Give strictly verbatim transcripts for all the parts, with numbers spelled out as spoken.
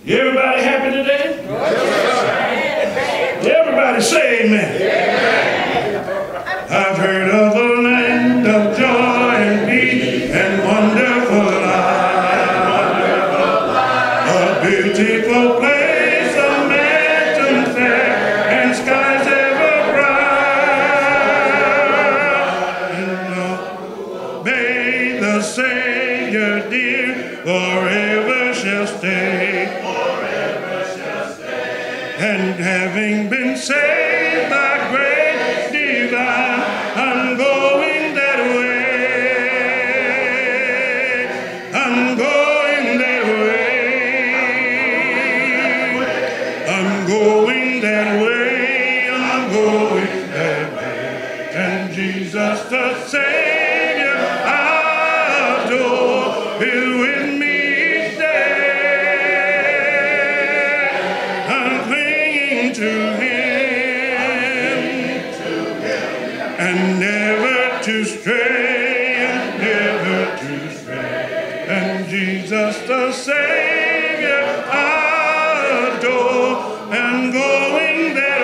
Everybody happy today? Everybody say amen. I've heard of a land of joy and peace and wonderful life. A beautiful place, a mansion fair, and skies ever bright. May the Savior dear forever shall stay. And having been saved by grace divine, I'm going that way. I'm going that way. I'm going that way. I'm going that way. And Jesus the Savior I adore is with me. To him, and never to stray, and never to stray. And Jesus the Savior I adore, and going that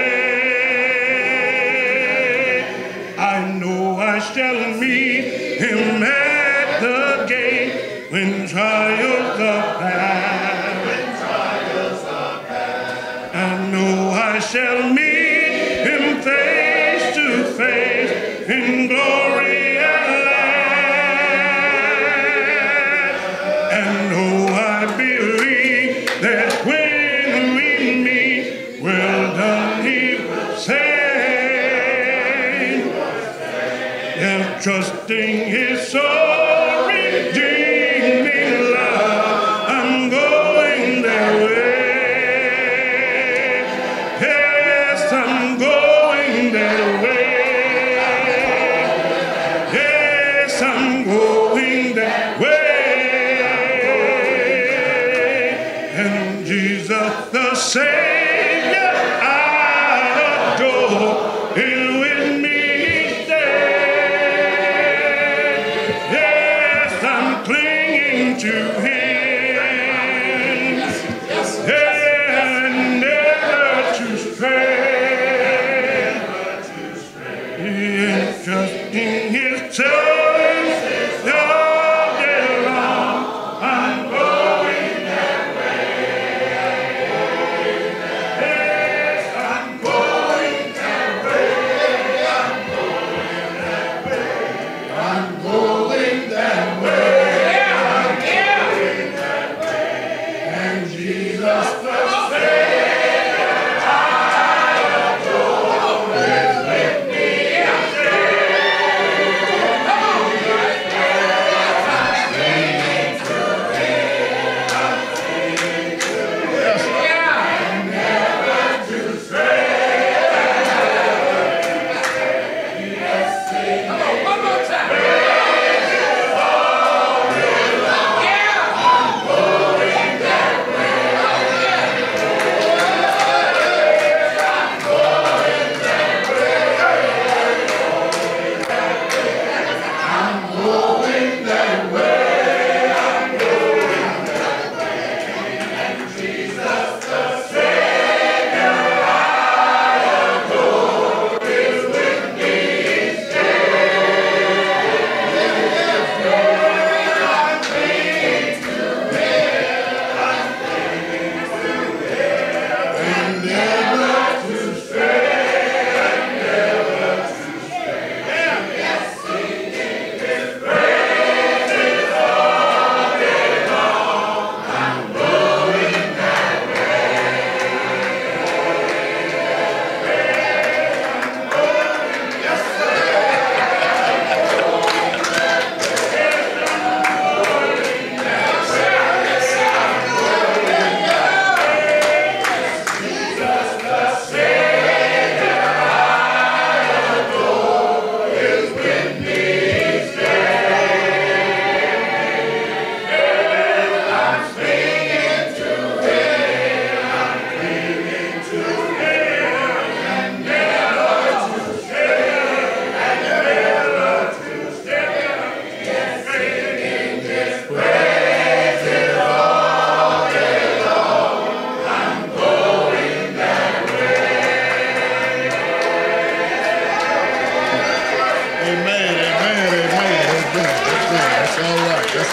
way. I know I shall meet him at the gate when trials are past. I shall meet him face to face in glory at last. And oh, I believe that when we meet, well done he will say, and trusting his soul redeeming love, I'm going that way. The Savior I adore is with me each day. Yes, I'm clinging to him, and never to stray, and trusting his choice all day long. I'm going that way.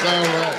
all right.